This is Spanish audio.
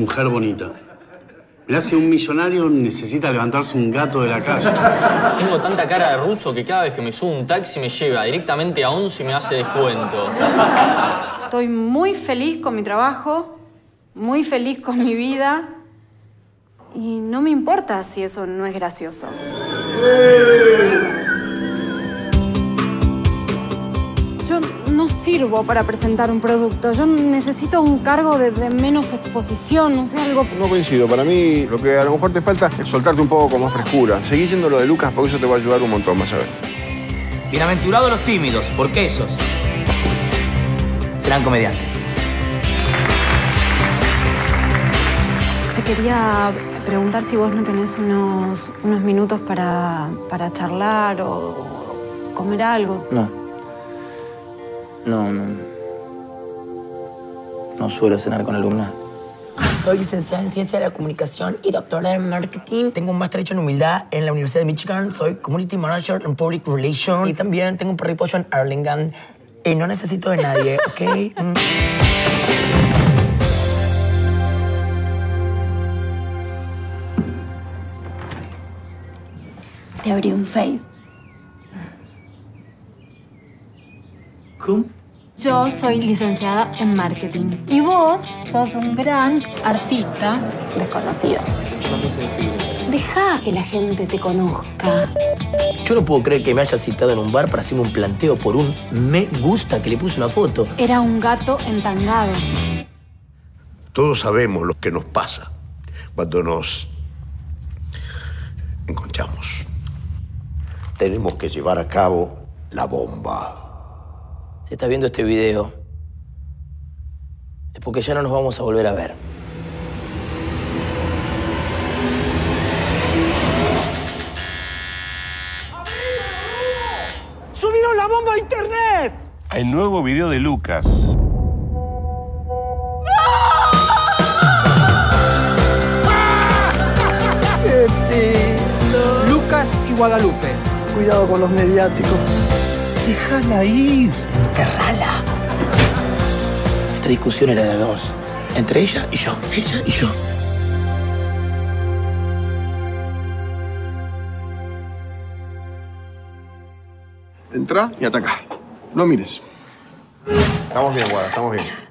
mujer bonita. Mirá si un millonario necesita levantarse un gato de la calle. Tengo tanta cara de ruso que cada vez que me subo un taxi me lleva directamente a 11 y me hace descuento. Estoy muy feliz con mi trabajo, muy feliz con mi vida. Y no me importa si eso no es gracioso. Yo no sirvo para presentar un producto. Yo necesito un cargo de menos exposición, no sé, algo... No coincido. Para mí, lo que a lo mejor te falta es soltarte un poco con más frescura. Seguí yendo lo de Lucas porque eso te va a ayudar un montón, vas a ver. Bienaventurados los tímidos, porque esos serán comediantes. Te quería preguntar si vos no tenés unos minutos para charlar o comer algo. No suelo cenar con alumnas. Soy licenciada en Ciencia de la Comunicación y doctora en Marketing. Tengo un máster hecho en Humildad en la Universidad de Michigan. Soy Community Manager en Public Relations. Y también tengo un perripollo en Arlington. Y no necesito de nadie, ¿ok? Te abrí un Face. ¿Cómo? Yo soy licenciada en marketing. Y vos sos un gran artista desconocido. Yo muy sensible. Deja que la gente te conozca. Yo no puedo creer que me haya citado en un bar para hacerme un planteo por un me gusta que le puse una foto. Era un gato entangado. Todos sabemos lo que nos pasa cuando nos encontramos. Tenemos que llevar a cabo la bomba. Si estás viendo este video, es porque ya no nos vamos a volver a ver. ¡Subieron la bomba a internet! Hay nuevo video de Lucas. Lucas y Guadalupe. Cuidado con los mediáticos. Déjala ir. Enterrala. Esta discusión era de dos. Entre ella y yo. Ella y yo. Entra y ataca. No mires. Estamos bien, Guada, estamos bien.